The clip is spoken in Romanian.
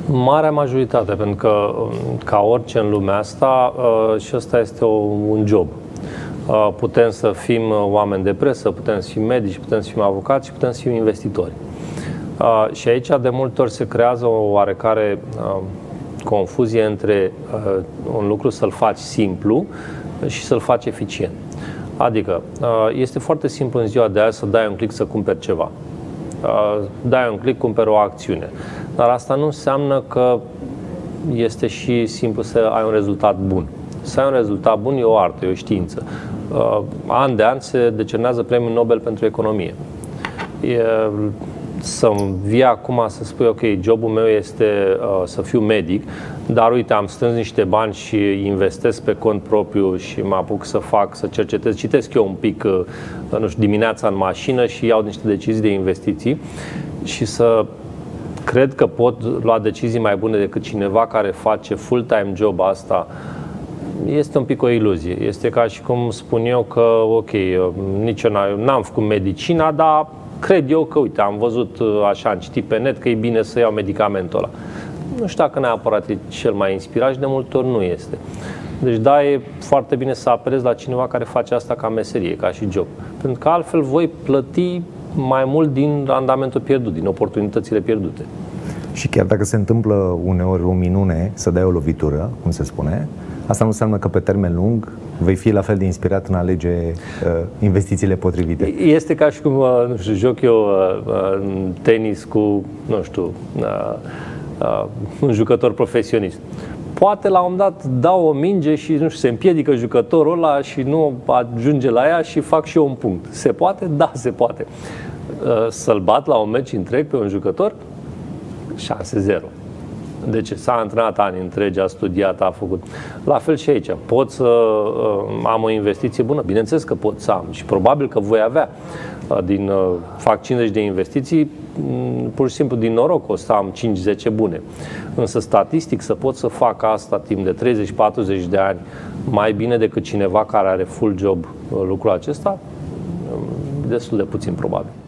Marea majoritate, pentru că, ca orice în lumea asta, și ăsta este un job. Putem să fim oameni de presă, putem să fim medici, putem să fim avocați și putem să fim investitori. Și aici, de multe ori, se creează o oarecare confuzie între un lucru să-l faci simplu și să-l faci eficient. Adică, este foarte simplu în ziua de azi să dai un click să cumperi ceva. Dai un click, cumperi o acțiune. Dar asta nu înseamnă că este și simplu să ai un rezultat bun. Să ai un rezultat bun e o artă, e o știință. An de an se decernează premiul Nobel pentru economie. Să-mi vii acum să spui, ok, jobul meu este să fiu medic, dar uite, am strâns niște bani și investesc pe cont propriu și mă apuc să cercetez, citesc eu un pic, nu știu, dimineața în mașină și iau niște decizii de investiții și să cred că pot lua decizii mai bune decât cineva care face full-time job asta. Este un pic o iluzie. Este ca și cum spun eu că, ok, nici eu n-am făcut medicina, dar cred eu că, uite, am văzut așa, am citit pe net că e bine să iau medicamentul ăla. Nu știu dacă neapărat e cel mai inspirat și de multe ori nu este. Deci, da, e foarte bine să apelezi la cineva care face asta ca meserie, ca și job. Pentru că altfel voi plăti mai mult din randamentul pierdut, din oportunitățile pierdute. Și chiar dacă se întâmplă uneori o minune să dai o lovitură, cum se spune, asta nu înseamnă că pe termen lung vei fi la fel de inspirat în a alege investițiile potrivite. Este ca și cum, nu știu, joc eu tenis cu, nu știu, un jucător profesionist. Poate la un moment dat dau o minge și, nu știu, se împiedică jucătorul ăla și nu ajunge la ea și fac și eu un punct. Se poate? Da, se poate. Să-l bat la un meci întreg pe un jucător? Șanse zero. De ce? S-a antrenat ani întregi, a studiat, a făcut. La fel și aici. Pot să am o investiție bună? Bineînțeles că pot să am și probabil că voi avea. Fac 50 de investiții, pur și simplu din noroc o să am 5-10 bune. Însă statistic să pot să fac asta timp de 30-40 de ani mai bine decât cineva care are full job lucrul acesta, destul de puțin probabil.